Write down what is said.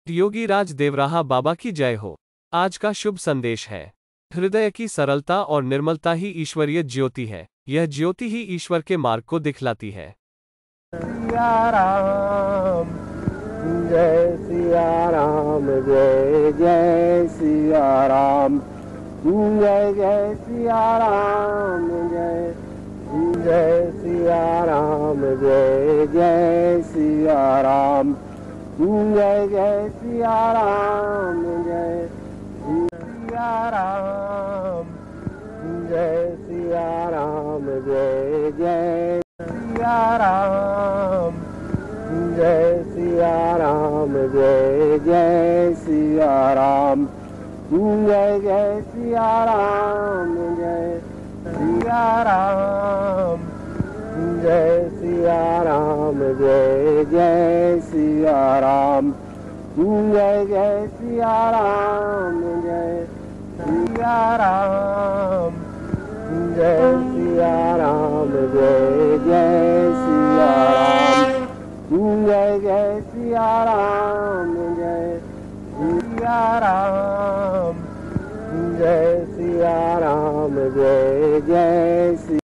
योगी राज देवराहा बाबा की जय हो। आज का शुभ संदेश है, हृदय की सरलता और निर्मलता ही ईश्वरीय ज्योति है। यह ज्योति ही ईश्वर के मार्ग को दिखलाती है। सिया राम, जय सिया राम, जय जय सिया राम, जय जय सिया राम, जय जय सिया राम, जय जय सिया राम, जय जय सिया राम, जय सिया राम, जय सिया राम, जय जय सिया राम, जय सिया राम, जय जय सिया राम, जय जय सिया राम, जय सिया राम, जय सिया राम, जय जय सिया राम, जय जय सिया राम, जय सिया राम, जय सिया राम, जय जय सिया राम, जय जय सिया राम, जय सिया राम, जय सिया राम, जय जय सिया